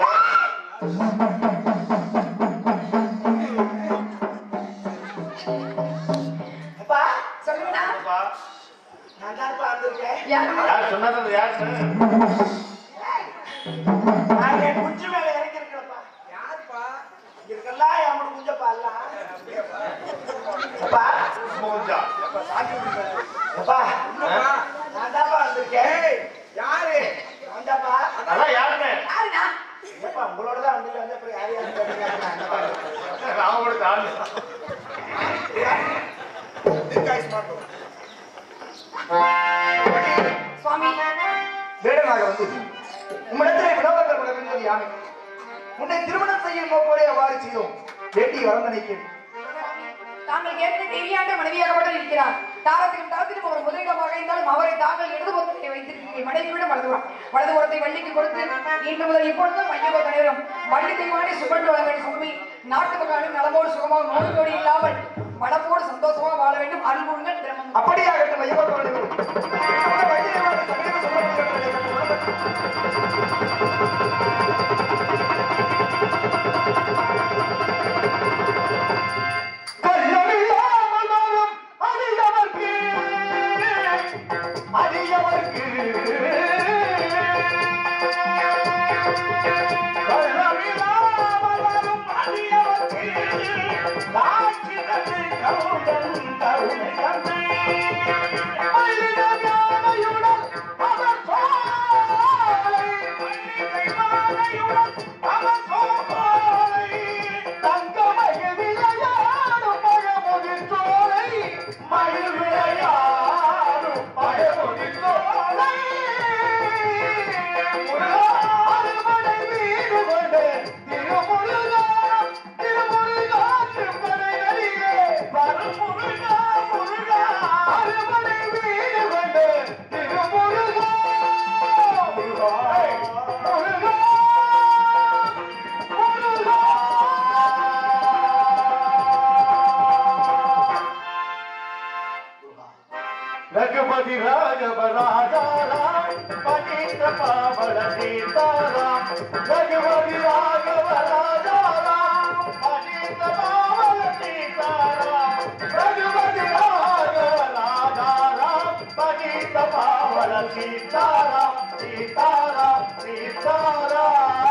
சொல்லுங்கண்ணா. நான் தான்ப்பா வந்திருக்கேன். யார் சொன்னது யாரு? நான் என் குச்சி மேல இறங்கி இருக்கிறப்பா. யாருப்பா? இருக்கெல்லாம் என் குஞ்சப்பா எல்லாம். அப்பா மூஞ்சா. அப்பா நான் தான்ப்பா வந்திருக்கேன். யாரு? நான் தான்ப்பா. அதான் யாருன்னு? யாருண்ணா? அப்பா உங்களோட தான் வந்து அப்புறம் யாரு ராமோட தாண்டி. சுவாமி வேடனாக வந்து உம்மிடத்திலே வினோதங்கள் விளங்குவது யானை. உன்னை திருமணம் செய்யும் நோக்கோடே அவ்வாறு செய்தோம். வேட்டி வரந்தனைக்கு தாங்கள் ஏற்க தேவையான மனைவியாகப்பட்டு இருக்கிறார். தாரத்திலும் ஒரு முதலிடமாக இருந்தாலும் அவரை தாங்கள் இடது புறத்தை வைத்திருக்கிறீர்கள். மனைவியிடம் வலது புறத்தை வள்ளிக்கு கொடுத்து இன்று முதல் இப்பொழுதும் மையகோ தலைவரும் வள்ளி தெய்வானே சுபண்டு வளங்கள் சுமி நாட்டு மக்களும் நலமோடு சுகமாக நோய்நொடி இல்லாமல் வளமோடு சந்தோஷமாக வாழ வேண்டும். அருள்முருகன் திறமன். அப்படியாகட்டும் மையகோ தலைவர். रघुपति राघव राजा राम पतित पावन सीताराम रघुपति राघव राजा राम पतित पावन सीताराम रघुपति राघव राजा राम पतित पावन सीताराम सीताराम सीताराम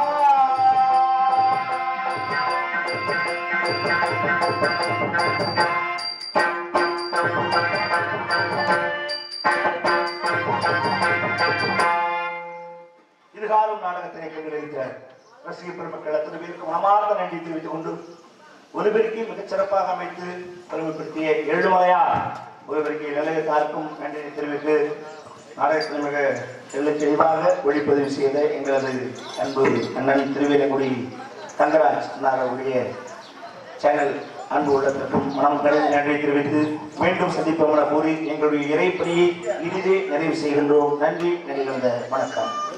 இதுகாரும் நாடகத்தினை கண்டிருக்கிற ரசிக பெருமக்கள் அத்தனை பேருக்கு மனமார்ந்த நன்றி தெரிவித்துக் கொண்டு ஒலிபெருக்கி மிகச் சிறப்பாக அமைத்து பெருமைப்படுத்திய ஏழுமலையா ஒலிபெருக்கி நிலையத்தாருக்கும் நன்றி தெரிவித்து நாடகத்தில் மிக செல்லச் தெளிவாக ஒளிப்பதிவு செய்த எங்களது அன்பு அண்ணன் திருவேலங்குடி தங்கராஜ் அவருடைய சேனல் அன்பு உள்ளத்திற்கும் மனம் கலந்து நன்றி தெரிவித்து மீண்டும் சந்திப்போம் என கூறி எங்களுடைய இறைப்பணியை இனிதே நிறைவு செய்கின்றோம். நன்றி, நிறைந்த வணக்கம்.